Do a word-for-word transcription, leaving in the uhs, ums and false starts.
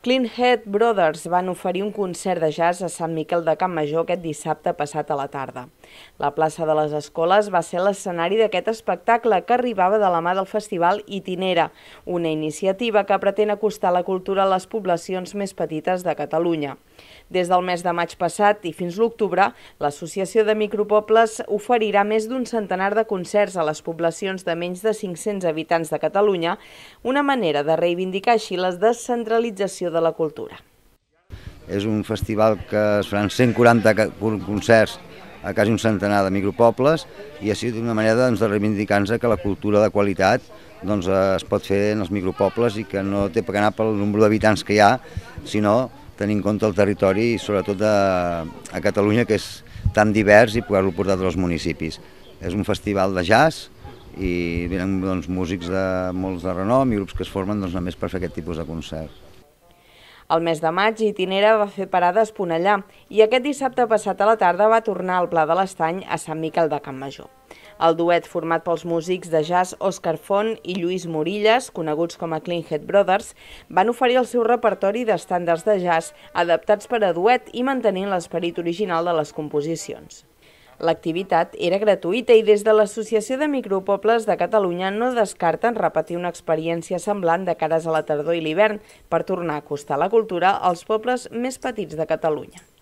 Cleanhead Brothers van oferir un concert de jazz a Sant Miquel de Campmajor aquest dissabte passat a la tarda. La plaça de les Escoles va ser l'escenari d'aquest espectacle que arribava de la mà del Festival Itinera, una iniciativa que pretén acostar la cultura a les poblacions més petites de Catalunya. Des del mes de maig passat i fins l'octubre, l'Associació de Micropobles oferirà més d'un centenar de concerts a les poblacions de menys de cinc-cents habitants de Catalunya, una manera de reivindicar així la descentralització de la cultura. És un festival que es faran cent quaranta concerts a quasi un centenar de micropobles i així d'una manera doncs, de reivindicar-nos que la cultura de qualitat doncs, es pot fer en els micropobles i que no té per anar pel nombre d'habitants que hi ha, sinó tenir en compte el territori i sobretot a, a Catalunya, que és tan divers, i poder-lo portar a tots els municipis. És un festival de jazz i venen doncs, músics de molts de renom i grups que es formen doncs, només per fer aquest tipus de concert. El mes de maig, Itinera va fer parada a Esponellà i aquest dissabte passat a la tarda va tornar al Pla de l'Estany a Sant Miquel de Campmajor. El duet format pels músics de jazz Òscar Font i Lluís Morillas, coneguts com a Cleanhead Brothers, van oferir el seu repertori d'estàndards de jazz adaptats per a duet i mantenint l'esperit original de les composicions. L'activitat era gratuïta i des de l'Associació de Micropobles de Catalunya no descarten repetir una experiència semblant de cares a la tardor i l'hivern per tornar a acostar la cultura als pobles més petits de Catalunya.